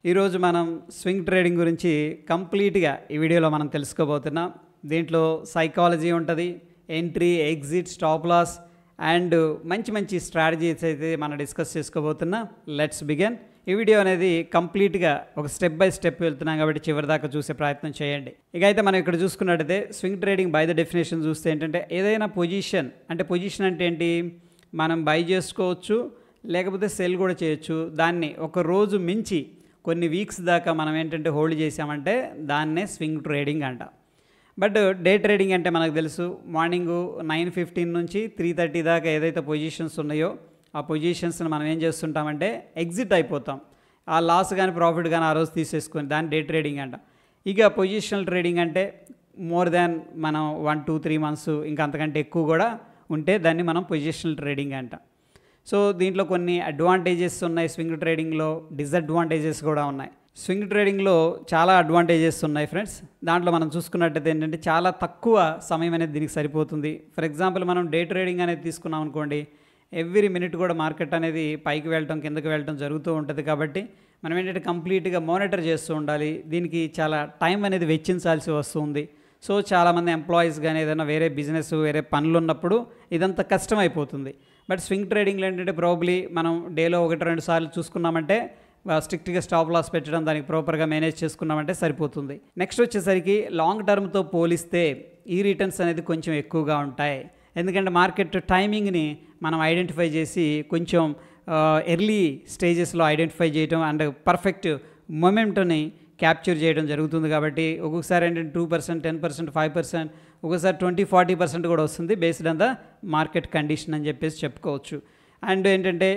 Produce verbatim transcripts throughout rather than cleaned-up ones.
ఈరోజు మనం swing trading గురించి కంప్లీట్గా ఈ వీడియోలో మనం తెలుసుకోబోతున్నాం. దీంట్లో సైకాలజీ ఉంటుంది, entry, exit, stop loss and మంచి మంచి స్ట్రాటజీస్ అయితే మనం డిస్కస్ చేసుకోబోతున్నాం. Let's begin. ఈ వీడియో అనేది కంప్లీట్గా ఒక స్టెప్ బై స్టెప్ వెళ్తున్నాం కాబట్టి చివరిదాకా చూసే ప్రయత్నం చేయండి. ఇక అయితే మనం ఇక్కడ చూసుకున్నట్టయితే swing trading by the definition చూస్తే ఏంటంటే ఏదైనా పొజిషన్ అంటే పొజిషన్ అంటే ఏంటి, మనం బై చేసుకోవచ్చు లేకపోతే సెల్ కూడా చేయొచ్చు. దాన్ని ఒక రోజు మించి కొన్ని వీక్స్ దాకా మనం ఏంటంటే హోల్డ్ చేసామంటే దాన్నే స్వింగ్ ట్రేడింగ్ అంట. బట్ డే ట్రేడింగ్ అంటే మనకు తెలుసు, మార్నింగ్ నైన్ ఫిఫ్టీన్ నుంచి త్రీ థర్టీ దాకా ఏదైతే పొజిషన్స్ ఉన్నాయో ఆ పొజిషన్స్ని మనం ఏం చేస్తుంటామంటే ఎగ్జిట్ అయిపోతాం. ఆ లాస్ కానీ ప్రాఫిట్ కానీ ఆ రోజు తీసేసుకొని దాన్ని డే ట్రేడింగ్ అంట. ఇక పొజిషనల్ ట్రేడింగ్ అంటే మోర్ దాన్ మనం వన్ టూ త్రీ మంత్స్ ఇంకా అంతకంటే ఎక్కువ కూడా ఉంటే దాన్ని మనం పొజిషనల్ ట్రేడింగ్ అంట. సో దీంట్లో కొన్ని అడ్వాంటేజెస్ ఉన్నాయి స్వింగ్ ట్రేడింగ్లో, డిసడ్వాంటేజెస్ కూడా ఉన్నాయి. స్వింగ్ ట్రేడింగ్లో చాలా అడ్వాంటేజెస్ ఉన్నాయి ఫ్రెండ్స్. దాంట్లో మనం చూసుకున్నట్టయితే ఏంటంటే చాలా తక్కువ సమయం అనేది దీనికి సరిపోతుంది. ఫర్ ఎగ్జాంపుల్ మనం డే ట్రేడింగ్ అనేది తీసుకున్నాం అనుకోండి, ఎవ్రీ మినిట్ కూడా మార్కెట్ అనేది పైకి వెళ్ళటం కిందకి వెళ్ళటం జరుగుతూ ఉంటుంది. కాబట్టి మనం ఏంటంటే కంప్లీట్గా మానిటర్ చేస్తూ ఉండాలి. దీనికి చాలా టైం అనేది వెచ్చించాల్సి వస్తుంది. సో చాలామంది ఎంప్లాయీస్ కానీ ఏదైనా వేరే బిజినెస్ వేరే పనులు ఉన్నప్పుడు ఇదంతా కష్టం అయిపోతుంది. బట్ స్వింగ్ ట్రేడింగ్లో ఏంటంటే ప్రాబ్లీ మనం డేలో ఒకటి రెండు సార్లు చూసుకున్నామంటే స్ట్రిక్ట్గా స్టాప్ లాస్ పెట్టడం, దానికి ప్రాపర్గా మేనేజ్ చేసుకున్నామంటే సరిపోతుంది. నెక్స్ట్ వచ్చేసరికి లాంగ్ టర్మ్తో పోలిస్తే ఈ రిటర్న్స్ అనేది కొంచెం ఎక్కువగా ఉంటాయి. ఎందుకంటే మార్కెట్ టైమింగ్ని మనం ఐడెంటిఫై చేసి కొంచెం ఎర్లీ స్టేజెస్లో ఐడెంటిఫై చేయడం అండ్ పర్ఫెక్ట్ మొమెంట్ని క్యాప్చర్ చేయడం జరుగుతుంది. కాబట్టి ఒక్కొక్కసారి ఏంటంటే two percent ten percent five percent ఒక్కొక్కసారి ట్వంటీ ఫార్టీ పర్సెంట్ కూడా వస్తుంది based on the market condition అని చెప్పేసి చెప్పుకోవచ్చు. అండ్ ఏంటంటే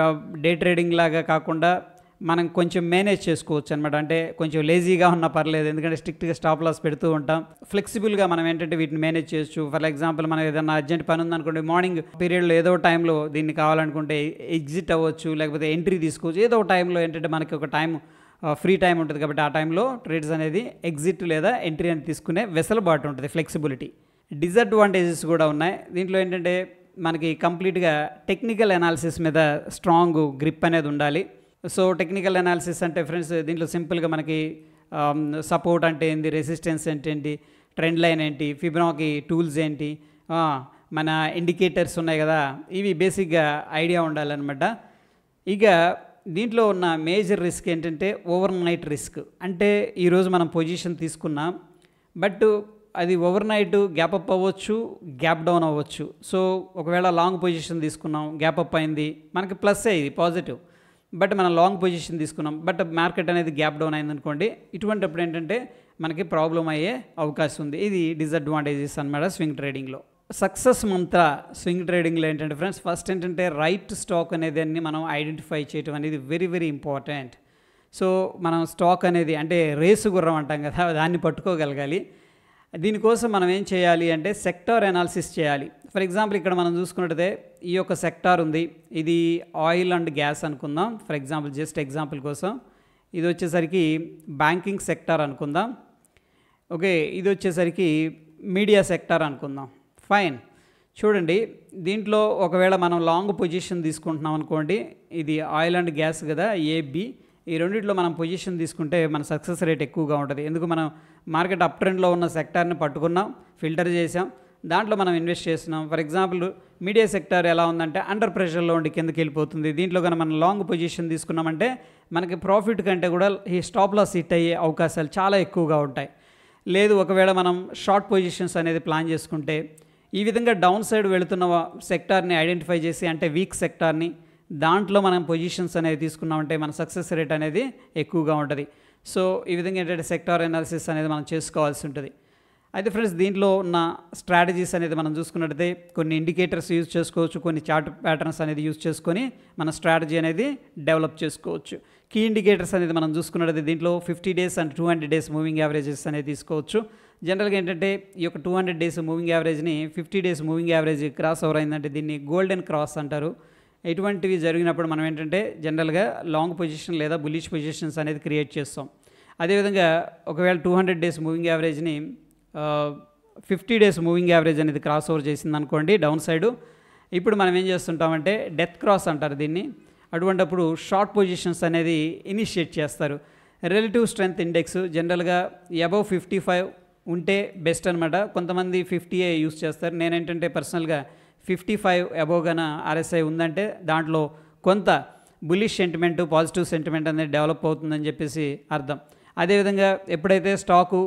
డే ట్రేడింగ్ లాగా కాకుండా మనం కొంచెం మేనేజ్ చేసుకోవచ్చు అనమాట. అంటే కొంచెం లేజీగా ఉన్నా పర్లేదు, ఎందుకంటే స్ట్రిక్ట్గా స్టాప్ లాస్ పెడుతూ ఉంటాం. ఫ్లెక్సిబుల్గా మనం ఏంటంటే వీటిని మేనేజ్ చేయొచ్చు. ఫర్ ఎగ్జాంపుల్ మనం ఏదైనా అర్జెంట్ పని ఉందనుకోండి, మార్నింగ్ పీరియడ్లో ఏదో టైంలో దీన్ని కావాలనుకుంటే ఎగ్జిట్ అవ్వచ్చు, లేకపోతే ఎంట్రీ తీసుకోవచ్చు. ఏదో టైంలో ఏంటంటే మనకి ఒక టైం ఫ్రీ టైం ఉంటుంది కాబట్టి ఆ టైంలో ట్రేడ్స్ అనేది ఎగ్జిట్ లేదా ఎంట్రీ అని తీసుకునే వెసులుబాటు ఉంటుంది, ఫ్లెక్సిబిలిటీ. డిసడ్వాంటేజెస్ కూడా ఉన్నాయి. దీంట్లో ఏంటంటే మనకి కంప్లీట్గా టెక్నికల్ అనాలిసిస్ మీద స్ట్రాంగ్ గ్రిప్ అనేది ఉండాలి. సో టెక్నికల్ అనాలిసిస్ అంటే ఫ్రెండ్స్ దీంట్లో సింపుల్గా మనకి సపోర్ట్ అంటే ఏంటి, రెసిస్టెన్స్ అంటే ఏంటి, ట్రెండ్ లైన్ ఏంటి, ఫిబొనాకీ టూల్స్ ఏంటి, మన ఇండికేటర్స్ ఉన్నాయి కదా, ఇవి బేసిక్గా ఐడియా ఉండాలన్నమాట. ఇక దీంట్లో ఉన్న మేజర్ రిస్క్ ఏంటంటే ఓవర్ నైట్ రిస్క్. అంటే ఈరోజు మనం పొజిషన్ తీసుకున్నాం, బట్ అది ఓవర్ నైట్ గ్యాప్ అప్ అవ్వచ్చు, గ్యాప్ డౌన్ అవ్వచ్చు. సో ఒకవేళ లాంగ్ పొజిషన్ తీసుకున్నాం, గ్యాప్ అప్ అయింది, మనకి ప్లస్ ఇది పాజిటివ్. బట్ మనం లాంగ్ పొజిషన్ తీసుకున్నాం, బట్ మార్కెట్ అనేది గ్యాప్ డౌన్ అయింది అనుకోండి, ఇటువంటిప్పుడు ఏంటంటే మనకి ప్రాబ్లం అయ్యే అవకాశం ఉంది. ఇది డిసడ్వాంటేజెస్ అన్నమాట స్వింగ్ ట్రేడింగ్లో. సక్సెస్ మంత్ర స్వింగ్ ట్రేడింగ్లో ఏంటంటే ఫ్రెండ్స్, ఫస్ట్ ఏంటంటే రైట్ స్టాక్ అనేది అన్ని మనం ఐడెంటిఫై చేయడం అనేది వెరీ వెరీ ఇంపార్టెంట్. సో మనం స్టాక్ అనేది అంటే రేసు గుర్రం అంటాం కదా, దాన్ని పట్టుకోగలగాలి. దీనికోసం మనం ఏం చేయాలి అంటే సెక్టార్ అనాలిసిస్ చేయాలి. ఫర్ ఎగ్జాంపుల్ ఇక్కడ మనం చూసుకున్నట్టయితే ఈ యొక్క సెక్టార్ ఉంది, ఇది ఆయిల్ అండ్ గ్యాస్ అనుకుందాం. ఫర్ ఎగ్జాంపుల్ జస్ట్ ఎగ్జాంపుల్ కోసం ఇది వచ్చేసరికి బ్యాంకింగ్ సెక్టార్ అనుకుందాం. ఓకే, ఇది వచ్చేసరికి మీడియా సెక్టార్ అనుకుందాం. ఫైన్. చూడండి, దీంట్లో ఒకవేళ మనం లాంగ్ పొజిషన్ తీసుకుంటున్నాం అనుకోండి, ఇది ఆయిల్ అండ్ గ్యాస్ కదా, ఏబి, ఈ రెండింటిలో మనం పొజిషన్ తీసుకుంటే మన సక్సెస్ రేట్ ఎక్కువగా ఉంటుంది. ఎందుకు, మనం మార్కెట్ అప్ ట్రెండ్లో ఉన్న సెక్టార్ని పట్టుకున్నాం, ఫిల్టర్ చేసాం, దాంట్లో మనం ఇన్వెస్ట్ చేస్తున్నాం. ఫర్ ఎగ్జాంపుల్ మీడియా సెక్టార్ ఎలా ఉందంటే అండర్ ప్రెషర్లో ఉండి కిందకి వెళ్ళిపోతుంది. దీంట్లో కనుక మనం లాంగ్ పొజిషన్ తీసుకున్నామంటే మనకి ప్రాఫిట్ కంటే కూడా ఈ స్టాప్ లాస్ హిట్ అయ్యే అవకాశాలు చాలా ఎక్కువగా ఉంటాయి. లేదు ఒకవేళ మనం షార్ట్ పొజిషన్స్ అనేది ప్లాన్ చేసుకుంటే ఈ విధంగా డౌన్ సైడ్ వెళుతున్న సెక్టార్ని ఐడెంటిఫై చేసి, అంటే వీక్ సెక్టార్ని, దాంట్లో మనం పొజిషన్స్ అనేది తీసుకున్నామంటే మన సక్సెస్ రేట్ అనేది ఎక్కువగా ఉంటుంది. సో ఈ విధంగా ఏంటంటే సెక్టార్ అనాలిసిస్ అనేది మనం చేసుకోవాల్సి ఉంటుంది. అయితే ఫ్రెండ్స్ దీంట్లో ఉన్న స్ట్రాటజీస్ అనేది మనం చూసుకున్నట్టయితే కొన్ని ఇండికేటర్స్ యూజ్ చేసుకోవచ్చు, కొన్ని చార్ట్ ప్యాటర్న్స్ అనేది యూజ్ చేసుకొని మన స్ట్రాటజీ అనేది డెవలప్ చేసుకోవచ్చు. కీ ఇండికేటర్స్ అనేది మనం చూసుకున్నట్టయితే దీంట్లో fifty days and two hundred days moving averages అనేది తీసుకోవచ్చు. జనరల్గా ఏంటంటే ఈ యొక్క టూ హండ్రెడ్ డేస్ మూవింగ్ యావరేజ్ని fifty days moving average crossover అయిందంటే దీన్ని గోల్డెన్ క్రాస్ అంటారు. ఇటువంటివి జరిగినప్పుడు మనం ఏంటంటే జనరల్గా లాంగ్ పొజిషన్ లేదా బుల్లిష్ పొజిషన్స్ అనేది క్రియేట్ చేస్తాం. అదేవిధంగా ఒకవేళ టూ హండ్రెడ్ డేస్ మూవింగ్ యావరేజ్ని ఫిఫ్టీ డేస్ మూవింగ్ యావరేజ్ అనేది క్రాస్ ఓవర్ చేసింది అనుకోండి డౌన్ సైడు, ఇప్పుడు మనం ఏం చేస్తుంటామంటే డెత్ క్రాస్ అంటారు దీన్ని. అటువంటిప్పుడు షార్ట్ పొజిషన్స్ అనేది ఇనిషియేట్ చేస్తారు. రిలేటివ్ స్ట్రెంగ్త్ ఇండెక్స్ జనరల్గా అబవ్ ఫిఫ్టీ ఫైవ్ ఉంటే బెస్ట్ అనమాట. కొంతమంది ఫిఫ్టీ ఏ యూస్ చేస్తారు. నేనేంటంటే పర్సనల్గా ఫిఫ్టీ ఫైవ్ అబోవ్ గాన ఆర్ఎస్ఐ ఉందంటే దాంట్లో కొంత బుల్లిష్ సెంటిమెంట్, పాజిటివ్ సెంటిమెంట్ అనేది డెవలప్ అవుతుందని చెప్పేసి అర్థం. అదేవిధంగా ఎప్పుడైతే స్టాకు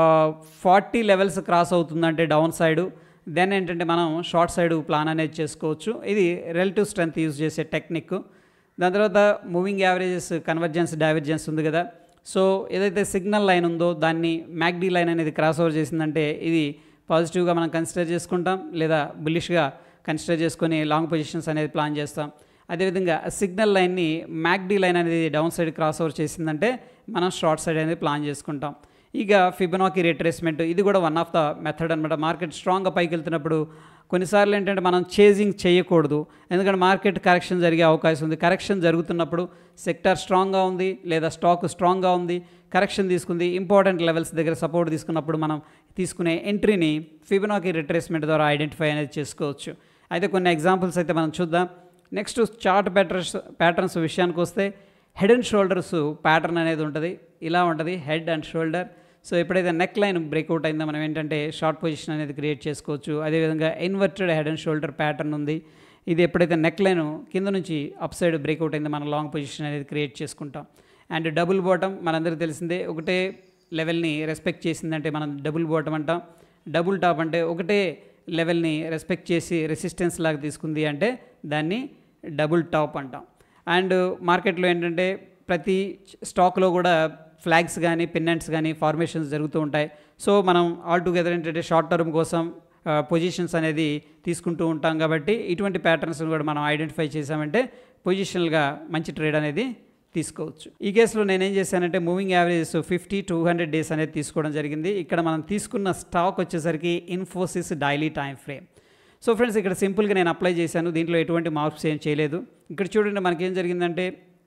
ఫార్టీ లెవెల్స్ క్రాస్ అవుతుందంటే డౌన్ సైడు, దెన్ ఏంటంటే మనం షార్ట్ సైడ్ ప్లాన్ అనేది చేసుకోవచ్చు. ఇది రిలేటివ్ స్ట్రెంగ్త్ యూజ్ చేసే టెక్నిక్. దాని తర్వాత మూవింగ్ యావరేజెస్ కన్వర్జెన్స్ డైవర్జెన్స్ ఉంది కదా, సో ఏదైతే సిగ్నల్ లైన్ ఉందో దాన్ని మ్యాక్డీ లైన్ అనేది క్రాస్ ఓవర్ చేసిందంటే ఇది పాజిటివ్గా మనం కన్సిడర్ చేసుకుంటాం, లేదా బుల్లిష్గా కన్సిడర్ చేసుకొని లాంగ్ పొజిషన్స్ అనేది ప్లాన్ చేస్తాం. అదేవిధంగా సిగ్నల్ లైన్ని మ్యాక్డీ లైన్ అనేది డౌన్ సైడ్ క్రాస్ ఓవర్ చేసిందంటే మనం షార్ట్ సైడ్ అనేది ప్లాన్ చేసుకుంటాం. ఇక ఫిబొనాకీ రిట్రేస్మెంట్ ఇది కూడా వన్ ఆఫ్ ద మెథడ్ అనమాట. మార్కెట్ స్ట్రాంగ్గా పైకి వెళ్తున్నప్పుడు కొన్నిసార్లు ఏంటంటే మనం చేజింగ్ చేయకూడదు, ఎందుకంటే మార్కెట్ కరెక్షన్ జరిగే అవకాశం ఉంది. కరెక్షన్ జరుగుతున్నప్పుడు సెక్టార్ స్ట్రాంగ్గా ఉంది లేదా స్టాక్ స్ట్రాంగ్గా ఉంది, కరెక్షన్ తీసుకుంది, ఇంపార్టెంట్ లెవెల్స్ దగ్గర సపోర్ట్ తీసుకున్నప్పుడు మనం తీసుకునే ఎంట్రీని ఫిబొనాకీ రిట్రేస్మెంట్ ద్వారా ఐడెంటిఫై అనేది చేసుకోవచ్చు. అయితే కొన్ని ఎగ్జాంపుల్స్ అయితే మనం చూద్దాం. నెక్స్ట్ చార్ట్ ప్యాటర్న్స్ ప్యాటర్న్స్ విషయానికి వస్తే హెడ్ అండ్ షోల్డర్స్ ప్యాటర్న్ అనేది ఉంటుంది. ఇలా ఉంటుంది హెడ్ అండ్ షోల్డర్. సో ఎప్పుడైతే నెక్ లైన్ బ్రేక్అవుట్ అయిందో మనం ఏంటంటే షార్ట్ పొజిషన్ అనేది క్రియేట్ చేసుకోవచ్చు. అదేవిధంగా inverted head and shoulder pattern ఉంది. ఇది ఎప్పుడైతే నెక్ లైన్ కింద నుంచి అప్ సైడ్ బ్రేక్అవుట్ అయిందో మనం లాంగ్ పొజిషన్ అనేది క్రియేట్ చేసుకుంటాం. అండ్ డబుల్ బాటమ్ మనందరికీ తెలిసిందే, ఒకటే లెవెల్ని రెస్పెక్ట్ చేసిందంటే మనం డబుల్ బాటమ్ అంటాం. డబుల్ టాప్ అంటే ఒకటే లెవెల్ని రెస్పెక్ట్ చేసి రెసిస్టెన్స్ లాగా తీసుకుంది అంటే దాన్ని డబుల్ టాప్ అంటాం. అండ్ మార్కెట్లో ఏంటంటే ప్రతి స్టాక్లో కూడా ఫ్లాగ్స్ కానీ పిన్నెంట్స్ కానీ ఫార్మేషన్స్ జరుగుతూ ఉంటాయి. సో మనం ఆల్ టుగెదర్ ఏంటంటే షార్ట్ టర్మ్ కోసం పొజిషన్స్ అనేది తీసుకుంటూ ఉంటాం కాబట్టి ఇటువంటి ప్యాటర్న్స్ని కూడా మనం ఐడెంటిఫై చేసామంటే పొజిషనల్గా మంచి ట్రేడ్ అనేది తీసుకోవచ్చు. ఈ కేసులో నేనేం చేశానంటే moving averages fifty two hundred days అనేది తీసుకోవడం జరిగింది. ఇక్కడ మనం తీసుకున్న స్టాక్ వచ్చేసరికి Infosys daily time frame. So friends ఇక్కడ సింపుల్గా నేను అప్లై చేశాను, దీంట్లో ఎటువంటి మార్క్స్ ఏం చేయలేదు. ఇక్కడ చూడండి మనకేం జరిగిందంటే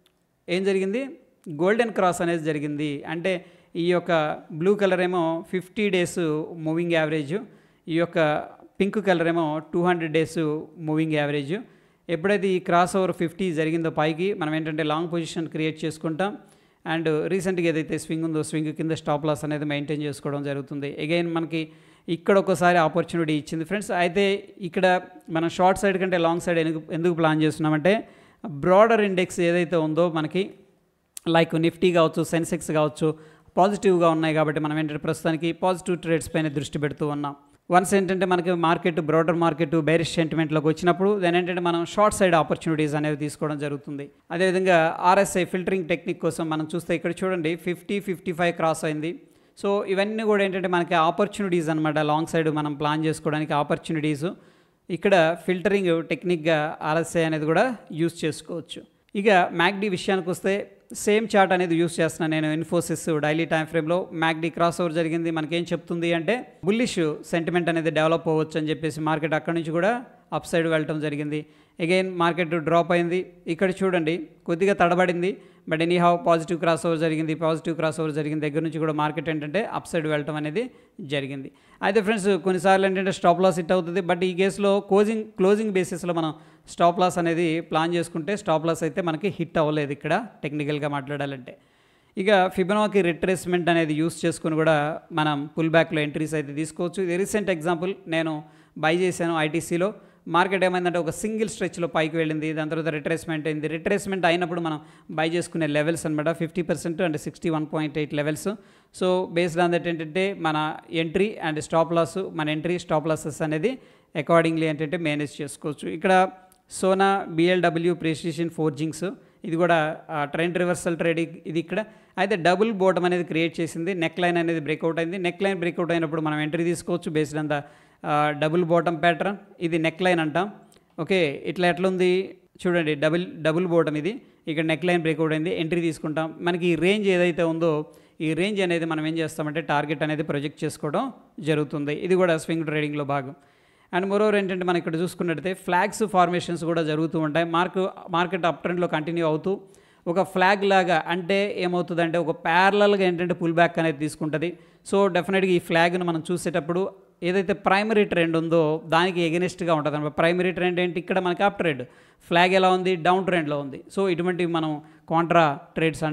ఏం జరిగింది, గోల్డెన్ క్రాస్ అనేది జరిగింది. అంటే ఈ యొక్క బ్లూ కలర్ ఏమో ఫిఫ్టీ డేస్ మూవింగ్ యావరేజ్, ఈ యొక్క పింక్ కలర్ ఏమో two hundred days moving average. ఎప్పుడైతే ఈ క్రాస్ ఓవర్ ఫిఫ్టీ జరిగిందో పైకి మనం ఏంటంటే లాంగ్ పొజిషన్ క్రియేట్ చేసుకుంటాం. అండ్ రీసెంట్గా ఏదైతే స్వింగ్ ఉందో స్వింగ్ కింద స్టాప్ లాస్ అనేది మెయింటైన్ చేసుకోవడం జరుగుతుంది. అగైన్ మనకి ఇక్కడ ఒకసారి ఆపర్చునిటీ ఇచ్చింది ఫ్రెండ్స్. అయితే ఇక్కడ మనం షార్ట్ సైడ్ కంటే లాంగ్ సైడ్ ఎందుకు ఎందుకు ప్లాన్ చేస్తున్నామంటే బ్రాడర్ ఇండెక్స్ ఏదైతే ఉందో మనకి లైక్ నిఫ్టీ కావచ్చు, సెన్సెక్స్ కావచ్చు పాజిటివ్గా ఉన్నాయి కాబట్టి మనం ఏంటంటే ప్రస్తుతానికి పాజిటివ్ ట్రేడ్స్ పైన దృష్టి పెడుతూ ఉన్నాం. వన్స్ ఏంటంటే మనకి మార్కెట్ బ్రాడర్ మార్కెట్ బేరిష్ సెంటిమెంట్లోకి వచ్చినప్పుడు దాని ఏంటంటే మనం షార్ట్ సైడ్ ఆపర్చునిటీస్ అనేవి తీసుకోవడం జరుగుతుంది. అదేవిధంగా ఆర్ఎస్ఐ ఫిల్టరింగ్ టెక్నిక్ కోసం మనం చూస్తే ఇక్కడ చూడండి ఫిఫ్టీ ఫిఫ్టీ ఫైవ్ క్రాస్ అయింది. సో ఇవన్నీ కూడా ఏంటంటే మనకి ఆపర్చునిటీస్ అనమాట, లాంగ్ సైడ్ మనం ప్లాన్ చేసుకోవడానికి ఆపర్చునిటీస్. ఇక్కడ ఫిల్టరింగ్ టెక్నిక్గా ఆర్ఎస్ఐ అనేది కూడా యూస్ చేసుకోవచ్చు. ఇక మ్యాక్డీ విషయానికి వస్తే సేమ్ చార్ట్ అనేది యూస్ చేస్తున్నాను నేను. ఇన్ఫోసిస్ డైలీ టైం ఫ్రేమ్లో మ్యాక్డీ క్రాస్ ఓవర్ జరిగింది. మనకేం చెప్తుంది అంటే బుల్లిష్ సెంటిమెంట్ అనేది డెవలప్ అవ్వచ్చు అని చెప్పేసి మార్కెట్ అక్కడి నుంచి కూడా అప్ సైడ్ వెళ్ళటం జరిగింది. అగైన్ మార్కెట్ డ్రాప్ అయింది. ఇక్కడ చూడండి కొద్దిగా తడబడింది, but anyhow positive cross over జరిగింది. పాజిటివ్ క్రాస్ ఓవర్ జరిగిన దగ్గర నుంచి కూడా మార్కెట్ ఏంటంటే అప్ సైడ్ వెళ్ళటం అనేది జరిగింది. అయితే ఫ్రెండ్స్ కొన్నిసార్లు ఏంటంటే స్టాప్ లాస్ హిట్ అవుతుంది, బట్ ఈ కేసులో క్లోజింగ్ క్లోజింగ్ బేసిస్లో మనం స్టాప్ లాస్ అనేది ప్లాన్ చేసుకుంటే స్టాప్ లాస్ అయితే మనకి హిట్ అవ్వలేదు ఇక్కడ టెక్నికల్గా మాట్లాడాలంటే. ఇక ఫిబొనాకీ రిట్రేస్మెంట్ అనేది యూస్ చేసుకుని కూడా మనం పుల్ బ్యాక్లో ఎంట్రీస్ అయితే తీసుకోవచ్చు. ఇది రీసెంట్ ఎగ్జాంపుల్, నేను బై చేశాను ఐటీసీలో. మార్కెట్ ఏమైందంటే ఒక సింగిల్ స్ట్రెచ్లో పైకి వెళ్ళింది, దాని తర్వాత రిట్రేస్మెంట్ అయింది. రిట్రేస్మెంట్ అయినప్పుడు మనం బై చేసుకునే లెవెల్స్ అనమాట fifty percent and sixty one point eight levels. So based on that ఏంటంటే మన ఎంట్రీ అండ్ స్టాప్ లాస్, మన ఎంట్రీ స్టాప్ లాసెస్ అనేది అకార్డింగ్లీ ఏంటంటే మేనేజ్ చేసుకోవచ్చు. ఇక్కడ సోనా బిఎల్డబ్ల్యూ ప్రెసిషన్ ఫోర్జింగ్స్ ఇది కూడా ట్రెండ్ రివర్సల్ ట్రేడింగ్ ఇది ఇక్కడ. అయితే డబుల్ బాటమ్ అనేది క్రియేట్ చేసింది, నెక్ లైన్ అనేది బ్రేక్అవుట్ అయింది. నెక్ లైన్ బ్రేక్అవుట్ అయినప్పుడు మనం ఎంట్రీ తీసుకోవచ్చు based on the double bottom pattern. ఇది నెక్ లైన్ అంటాం. ఓకే, ఇట్లా ఎట్లుంది చూడండి, డబుల్ డబుల్ బాటమ్ ఇది, ఇక్కడ నెక్ లైన్ బ్రేక్అవుట్ అయింది, ఎంట్రీ తీసుకుంటాం. మనకి ఈ రేంజ్ ఏదైతే ఉందో ఈ రేంజ్ అనేది మనం ఏం చేస్తామంటే టార్గెట్ అనేది ప్రొజెక్ట్ చేసుకోవడం జరుగుతుంది. ఇది కూడా స్వింగ్ ట్రేడింగ్లో భాగం. అండ్ మోరోవర్ ఏంటంటే మనం ఇక్కడ చూసుకున్నట్టయితే ఫ్లాగ్స్ ఫార్మేషన్స్ కూడా జరుగుతూ ఉంటాయి. మార్క్ మార్కెట్ అప్ ట్రెండ్లో కంటిన్యూ అవుతూ ఒక ఫ్లాగ్ లాగా అంటే ఏమవుతుందంటే ఒక ప్యారలల్గా ఏంటంటే పుల్ బ్యాక్ అనేది తీసుకుంటుంది. సో డెఫినెట్గా ఈ ఫ్లాగ్ను మనం చూసేటప్పుడు ఏదైతే ప్రైమరీ ట్రెండ్ ఉందో దానికి ఎగెనిస్ట్గా ఉంటుంది అనమాట. ప్రైమరీ ట్రెండ్ ఏంటి, ఇక్కడ మనకి అప్ ట్రెండ్, ఫ్లాగ్ ఎలా ఉంది, డౌన్ ట్రెండ్లో ఉంది. సో ఇటువంటివి మనం కాంట్రా ట్రేడ్స్ అంటాం.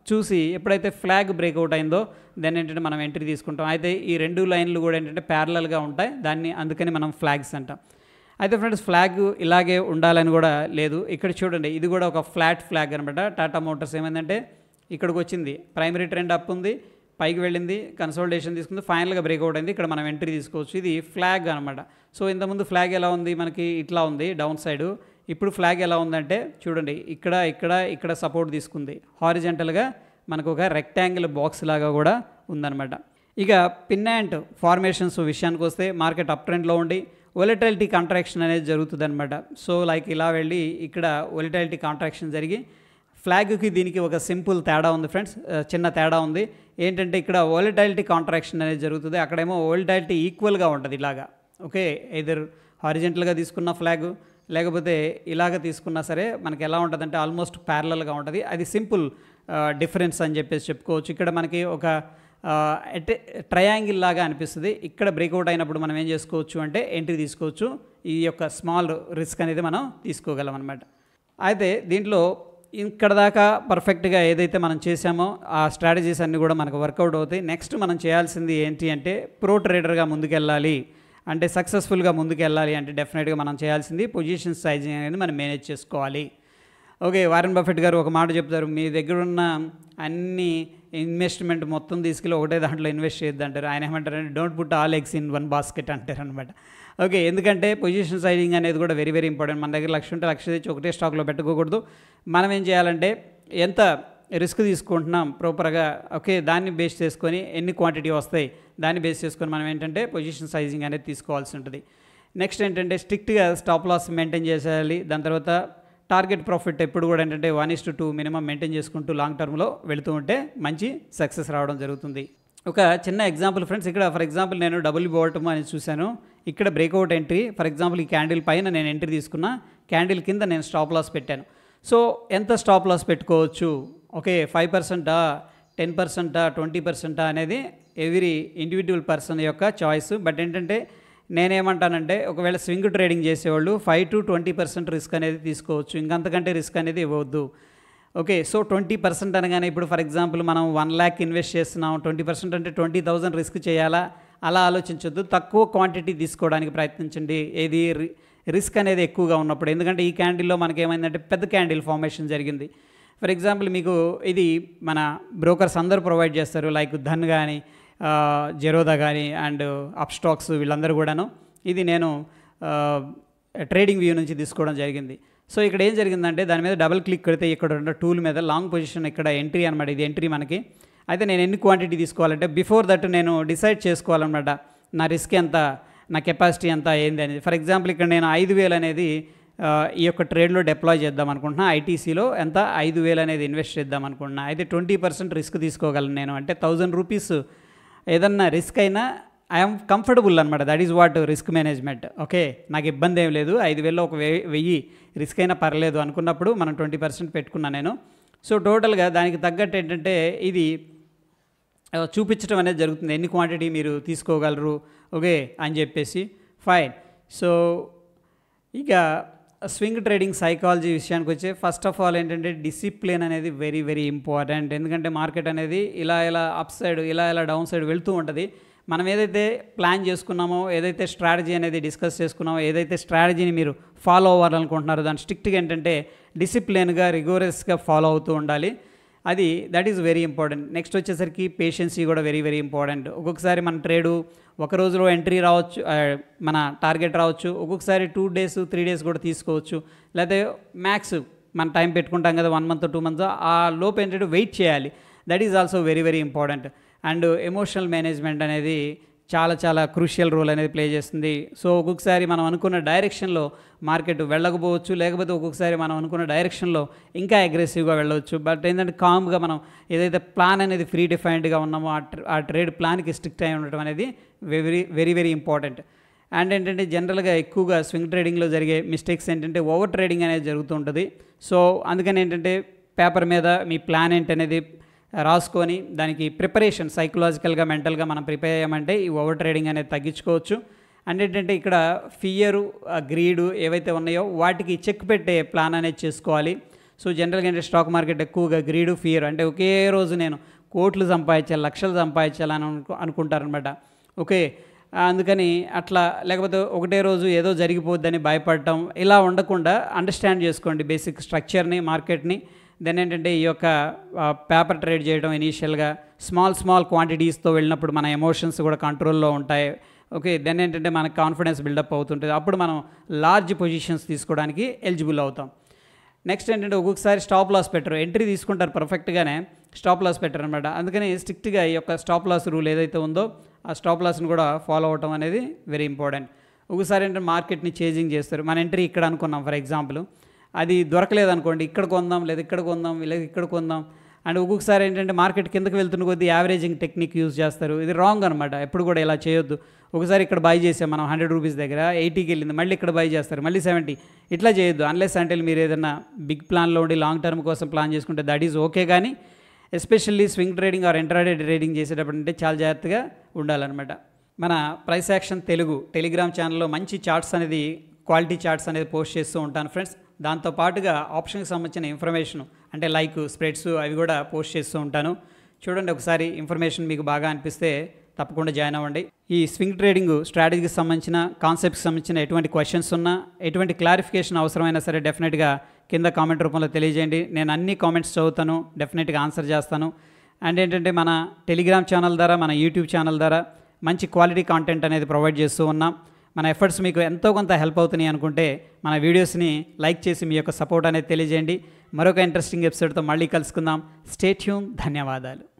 చూసి ఎప్పుడైతే ఫ్లాగ్ బ్రేక్అవుట్ అయిందో దెన్ ఏంటంటే మనం ఎంట్రీ తీసుకుంటాం. అయితే ఈ రెండు లైన్లు కూడా ఏంటంటే ప్యారలల్గా ఉంటాయి, దాన్ని అందుకని మనం ఫ్లాగ్స్ అంటాం. అయితే ఫ్రెండ్స్ ఫ్లాగ్ ఇలాగే ఉండాలని కూడా లేదు. ఇక్కడ చూడండి, ఇది కూడా ఒక ఫ్లాట్ ఫ్లాగ్ అనమాట. టాటా మోటార్స్ ఏమైందంటే ఇక్కడికి వచ్చింది, ప్రైమరీ ట్రెండ్ అప్ ఉంది, పైకి వెళ్ళింది, కన్సోలిడేషన్ తీసుకుంది, ఫైనల్గా బ్రేక్అవుట్ అయింది. ఇక్కడ మనం ఎంట్రీ తీసుకోవచ్చు. ఇది ఫ్లాగ్ అనమాట. సో ఇంతకుముందు ఫ్లాగ్ ఎలా ఉంది, మనకి ఇట్లా ఉంది డౌన్ సైడు. ఇప్పుడు ఫ్లాగ్ ఎలా ఉందంటే చూడండి, ఇక్కడ ఇక్కడ ఇక్కడ సపోర్ట్ తీసుకుంది, హారిజెంటల్గా మనకు ఒక రెక్టాంగిల్ బాక్స్ లాగా కూడా ఉందన్నమాట. ఇక పిన్ అండ్ ఫార్మేషన్స్ విషయానికి వస్తే మార్కెట్ అప్ ట్రెండ్లో ఉండి వొలటిలిటీ కాంట్రాక్షన్ అనేది జరుగుతుంది అనమాట. సో లైక్ ఇలా వెళ్ళి ఇక్కడ వొలటిలిటీ కాంట్రాక్షన్ జరిగి ఫ్లాగ్కి దీనికి ఒక సింపుల్ తేడా ఉంది ఫ్రెండ్స్, చిన్న తేడా ఉంది. ఏంటంటే ఇక్కడ వొలటిలిటీ కాంట్రాక్షన్ అనేది జరుగుతుంది, అక్కడేమో వొలటిలిటీ ఈక్వల్గా ఉంటుంది ఇలాగా. ఓకే, ఎదర్ హారిజెంటల్గా తీసుకున్న ఫ్లాగ్ లేకపోతే ఇలాగ తీసుకున్నా సరే మనకి ఎలా ఉంటుందంటే ఆల్మోస్ట్ ప్యారలల్గా ఉంటుంది. అది సింపుల్ డిఫరెన్స్ అని చెప్పేసి చెప్పుకోవచ్చు. ఇక్కడ మనకి ఒక ట్రయాంగిల్ లాగా అనిపిస్తుంది. ఇక్కడ బ్రేక్అవుట్ అయినప్పుడు మనం ఏం చేసుకోవచ్చు అంటే ఎంట్రీ తీసుకోవచ్చు. ఈ యొక్క స్మాల్ రిస్క్ అనేది మనం తీసుకోగలం అనమాట. అయితే దీంట్లో ఇక్కడ దాకా పర్ఫెక్ట్గా ఏదైతే మనం చేసామో ఆ స్ట్రాటజీస్ అన్నీ కూడా మనకు వర్కౌట్ అవుతాయి. నెక్స్ట్ మనం చేయాల్సింది ఏంటి అంటే ప్రో ట్రేడర్గా ముందుకెళ్ళాలి అంటే సక్సెస్ఫుల్గా ముందుకు వెళ్ళాలి అంటే డెఫినెట్గా మనం చేయాల్సింది పొజిషన్ సైజింగ్ అనేది మనం మేనేజ్ చేసుకోవాలి. ఓకే, వారెన్ బఫెట్ గారు ఒక మాట చెప్తారు, మీ దగ్గర ఉన్న అన్ని ఇన్వెస్ట్మెంట్ మొత్తం తీసుకెళ్ళి ఒకటే దాంట్లో ఇన్వెస్ట్ చేయొద్దు అంటారు. ఆయన ఏమంటారంటే don't put all eggs in one basket అంటారు అనమాట. ఓకే, ఎందుకంటే పొజిషన్ సైజింగ్ అనేది కూడా వెరీ వెరీ ఇంపార్టెంట్. మన దగ్గర లక్ష ఉంటే లక్ష తెచ్చి ఒకటే స్టాక్లో పెట్టుకోకూడదు. మనం ఏం చేయాలంటే ఎంత రిస్క్ తీసుకుంటున్నాం ప్రాపర్గా, ఓకే, దాన్ని బేస్ చేసుకొని ఎన్ని క్వాంటిటీ వస్తాయి దాన్ని బేస్ చేసుకొని మనం ఏంటంటే పొజిషన్ సైజింగ్ అనేది తీసుకోవాల్సి ఉంటుంది. నెక్స్ట్ ఏంటంటే స్ట్రిక్ట్గా స్టాప్ లాస్ మెయింటైన్ చేసేయాలి. దాని తర్వాత టార్గెట్ ప్రాఫిట్ ఎప్పుడు కూడా ఏంటంటే one is to two minimum maintain చేసుకుంటూ లాంగ్ టర్మ్లో వెళుతూ ఉంటే మంచి సక్సెస్ రావడం జరుగుతుంది. ఒక చిన్న ఎగ్జాంపుల్ ఫ్రెండ్స్, ఇక్కడ ఫర్ ఎగ్జాంపుల్ నేను డబుల్ బాటమ్ అని చూశాను, ఇక్కడ బ్రేక్అవుట్ ఎంట్రీ. ఫర్ ఎగ్జాంపుల్ ఈ క్యాండిల్ పైన నేను ఎంట్రీ తీసుకున్నా, క్యాండిల్ కింద నేను స్టాప్ లాస్ పెట్టాను. సో ఎంత స్టాప్ లాస్ పెట్టుకోవచ్చు, ఓకే, ఫైవ్ పర్సెంటా టెన్ పర్సెంటా ట్వంటీ పర్సెంటా అనేది ఎవ్రీ ఇండివిజువల్ పర్సన్ యొక్క చాయిస్. బట్ ఏంటంటే నేనేమంటానంటే ఒకవేళ స్వింగ్ ట్రేడింగ్ చేసేవాళ్ళు five to twenty percent risk అనేది తీసుకోవచ్చు, ఇంకంతకంటే రిస్క్ అనేది ఇవ్వద్దు. ఓకే, సో ట్వంటీ పర్సెంట్ అనగానే ఇప్పుడు ఫర్ ఎగ్జాంపుల్ మనం వన్ ల్యాక్ ఇన్వెస్ట్ చేస్తున్నాం, ట్వంటీ పర్సెంట్ అంటే ట్వంటీ థౌజండ్ రిస్క్ చేయాలా, అలా ఆలోచించొద్దు. తక్కువ క్వాంటిటీ తీసుకోవడానికి ప్రయత్నించండి, ఏది రిస్క్ అనేది ఎక్కువగా ఉన్నప్పుడు. ఎందుకంటే ఈ క్యాండిల్లో మనకి ఏమైందంటే పెద్ద క్యాండిల్ ఫార్మేషన్ జరిగింది. ఫర్ ఎగ్జాంపుల్ మీకు ఇది మన బ్రోకర్స్ అందరూ ప్రొవైడ్ చేస్తారు, లైక్ ధన్ కానీ జెరోదా కానీ అండ్ అప్ స్టాక్స్ వీళ్ళందరూ కూడాను. ఇది నేను ట్రేడింగ్ వ్యూ నుంచి తీసుకోవడం జరిగింది. సో ఇక్కడ ఏం జరిగిందంటే దాని మీద డబుల్ క్లిక్ కొడితే ఇక్కడ ఉన్న టూల్ మీద లాంగ్ పొజిషన్ ఇక్కడ ఎంట్రీ అనమాట, ఇది ఎంట్రీ మనకి. అయితే నేను ఎన్ని క్వాంటిటీ తీసుకోవాలంటే బిఫోర్ దట్ నేను డిసైడ్ చేసుకోవాలన్నమాట, నా రిస్క్ ఎంత, నా కెపాసిటీ ఎంత ఏంది అనేది. ఫర్ ఎగ్జాంపుల్ ఇక్కడ నేను ఐదు వేలు అనేది ఈ యొక్క ట్రేడ్లో డిప్లాయ్ చేద్దాం అనుకుంటున్నా, ఐటీసీలో ఎంత ఐదు వేలు అనేది ఇన్వెస్ట్ చేద్దాం అనుకుంటున్నా. అయితే ట్వంటీ పర్సెంట్ రిస్క్ తీసుకోగలను నేను, అంటే థౌజండ్ రూపీస్ ఏదన్నా రిస్క్ అయినా ఐఎమ్ కంఫర్టబుల్ అనమాట. That is what risk management. Okay, నాకు ఇబ్బంది ఏం లేదు, ఐదు వేలలో ఒక వెయ్యి వెయ్యి రిస్క్ అయినా పర్లేదు అనుకున్నప్పుడు మనం ట్వంటీ పర్సెంట్ పెట్టుకున్నా నేను. సో టోటల్గా దానికి తగ్గట్టు ఏంటంటే ఇది చూపించడం అనేది జరుగుతుంది, ఎన్ని క్వాంటిటీ మీరు తీసుకోగలరు ఓకే అని చెప్పేసి. ఫైన్. సో ఇక స్వింగ్ ట్రేడింగ్ సైకాలజీ విషయానికి వచ్చే ఫస్ట్ ఆఫ్ ఆల్ ఏంటంటే డిసిప్లిన్ అనేది వెరీ వెరీ ఇంపార్టెంట్. ఎందుకంటే మార్కెట్ అనేది ఇలా ఇలా అప్ సైడ్ ఇలా ఇలా డౌన్ సైడ్ వెళ్తూ ఉంటుంది. మనం ఏదైతే ప్లాన్ చేసుకున్నామో, ఏదైతే స్ట్రాటజీ అనేది డిస్కస్ చేసుకున్నామో, ఏదైతే స్ట్రాటజీని మీరు ఫాలో అవ్వాలనుకుంటున్నారో దాని స్ట్రిక్ట్గా ఏంటంటే డిసిప్లిన్గా రిగోరస్గా ఫాలో అవుతూ ఉండాలి. అది that is very important. Next వచ్చేసరికి పేషెన్సీ కూడా వెరీ వెరీ ఇంపార్టెంట్. ఒక్కొక్కసారి మన ట్రేడు ఒక రోజులో ఎంట్రీ రావచ్చు, మన టార్గెట్ రావచ్చు, ఒక్కొక్కసారి టూ డేస్ త్రీ డేస్ కూడా తీసుకోవచ్చు, లేకపోతే మ్యాక్స్ మన టైం పెట్టుకుంటాం కదా వన్ మంత్ టూ మంత్స్, ఆ లోపు ఏంటంటే వెయిట్ చేయాలి. That is also very very important. And emotional management అనేది చాలా చాలా క్రూషియల్ రోల్ అనేది ప్లే చేస్తుంది. సో ఒక్కొక్కసారి మనం అనుకున్న డైరెక్షన్లో మార్కెట్ వెళ్ళకపోవచ్చు, లేకపోతే ఒక్కొక్కసారి మనం అనుకున్న డైరెక్షన్లో ఇంకా అగ్రెసివ్గా వెళ్ళవచ్చు. బట్ ఏంటంటే కామ్గా మనం ఏదైతే ప్లాన్ అనేది ఫ్రీ డిఫైన్డ్గా ఉన్నామో ఆ ట్రేడ్ ప్లాన్కి స్ట్రిక్ట్ అయి ఉండటం అనేది very very very important. And ఏంటంటే జనరల్గా ఎక్కువగా స్వింగ్ ట్రేడింగ్లో జరిగే మిస్టేక్స్ ఏంటంటే ఓవర్ ట్రేడింగ్ అనేది జరుగుతూ ఉంటుంది. సో అందుకని ఏంటంటే పేపర్ మీద మీ ప్లాన్ ఏంటనేది రాసుకొని దానికి ప్రిపరేషన్ సైకలాజికల్గా మెంటల్గా మనం ప్రిపేర్ అయ్యామంటే ఈ ఓవర్ ట్రేడింగ్ అనేది తగ్గించుకోవచ్చు. అండ్ ఏంటంటే ఇక్కడ ఫియరు గ్రీడు ఏవైతే ఉన్నాయో వాటికి చెక్ పెట్టే ప్లాన్ అనేది చేసుకోవాలి. సో జనరల్గా ఏంటంటే స్టాక్ మార్కెట్ ఎక్కువగా గ్రీడు ఫియర్ అంటే ఒకే రోజు నేను కోట్లు సంపాదించాలి లక్షలు సంపాదించాలని అనుకు అనుకుంటారనమాట. ఓకే, అందుకని అట్లా లేకపోతే ఒకటే రోజు ఏదో జరిగిపోద్దని భయపడటం ఇలా ఉండకుండా అండర్స్టాండ్ చేసుకోండి బేసిక్ స్ట్రక్చర్ని మార్కెట్ని. దెన్ ఏంటంటే ఈ యొక్క పేపర్ ట్రేడ్ చేయడం ఇనీషియల్గా స్మాల్ స్మాల్ క్వాంటిటీస్తో వెళ్ళినప్పుడు మన ఎమోషన్స్ కూడా కంట్రోల్లో ఉంటాయి. ఓకే, దెన్ ఏంటంటే మనకు కాన్ఫిడెన్స్ బిల్డప్ అవుతుంటుంది, అప్పుడు మనం లార్జ్ పొజిషన్స్ తీసుకోవడానికి ఎలిజిబుల్ అవుతాం. నెక్స్ట్ ఏంటంటే ఒక్కొక్కసారి స్టాప్ లాస్ పెట్టరు, ఎంట్రీ తీసుకుంటారు పర్ఫెక్ట్గానే స్టాప్ లాస్ పెట్టరు అనమాట. అందుకని స్ట్రిక్ట్గా ఈ యొక్క స్టాప్ లాస్ రూల్ ఏదైతే ఉందో ఆ స్టాప్ లాస్ని కూడా ఫాలో అవటం అనేది వెరీ ఇంపార్టెంట్. ఒకసారి ఏంటంటే మార్కెట్ని చేంజింగ్ చేస్తారు, మన ఎంట్రీ ఇక్కడ అనుకున్నాం ఫర్ ఎగ్జాంపుల్, అది దొరకలేదు అనుకోండి, ఇక్కడ కొందాం లేదా ఇక్కడ కొందాం లేదా ఇక్కడ కొందాం అండ్ ఒక్కొక్కసారి ఏంటంటే మార్కెట్ కిందకి వెళ్తున్న కొద్దీ యావరేజింగ్ టెక్నిక్ యూజ్ చేస్తారు. ఇది రాంగ్ అనమాట, ఎప్పుడు కూడా ఇలా చేయొద్దు. ఒకసారి ఇక్కడ బై చేసాం మనం హండ్రెడ్ రూపీస్ దగ్గర ఎయిటీకి వెళ్ళింది, మళ్ళీ ఇక్కడ బై చేస్తారు మళ్ళీ సెవెంటీ, ఇట్లా చేయొద్దు. అన్లెస్ అంటే మీరు ఏదైనా బిగ్ ప్లాన్లో ఉండి లాంగ్ టర్మ్ కోసం ప్లాన్ చేసుకుంటే దట్ ఈజ్ ఓకే, కానీ especially swing trading or intraday trading చేసేటప్పుడు అంటే చాలా జాగ్రత్తగా ఉండాలన్నమాట. మన ప్రైస్ యాక్షన్ తెలుగు టెలిగ్రామ్ ఛానల్లో మంచి చార్ట్స్ అనేది క్వాలిటీ చార్ట్స్ అనేది పోస్ట్ చేస్తూ ఉంటాను ఫ్రెండ్స్. దాంతోపాటుగా ఆప్షన్కి సంబంధించిన ఇన్ఫర్మేషన్ అంటే లైక్ స్ప్రెడ్స్ అవి కూడా పోస్ట్ చేస్తూ ఉంటాను. చూడండి ఒకసారి, ఇన్ఫర్మేషన్ మీకు బాగా అనిపిస్తే తప్పకుండా జాయిన్ అవ్వండి. ఈ స్వింగ్ ట్రేడింగ్ స్ట్రాటజీకి సంబంధించిన కాన్సెప్ట్కి సంబంధించిన ఎటువంటి క్వశ్చన్స్ ఉన్నా ఎటువంటి క్లారిఫికేషన్ అవసరమైనా సరే డెఫినెట్గా కింద కామెంట్ రూపంలో తెలియజేయండి. నేను అన్ని కామెంట్స్ చదువుతాను, డెఫినెట్గా ఆన్సర్ చేస్తాను. అండ్ ఏంటంటే మన టెలిగ్రామ్ ఛానల్ ద్వారా మన యూట్యూబ్ ఛానల్ ద్వారా మంచి క్వాలిటీ కాంటెంట్ అనేది ప్రొవైడ్ చేస్తూ ఉన్నాం. మన ఎఫర్ట్స్ మీకు ఎంతో కొంత హెల్ప్ అవుతున్నాయి అనుకుంటే మన వీడియోస్ని లైక్ చేసి మీ యొక్క సపోర్ట్ అనేది తెలియజేయండి. మరొక ఇంట్రెస్టింగ్ ఎపిసోడ్తో మళ్ళీ కలుసుకుందాం. Stay tune. ధన్యవాదాలు.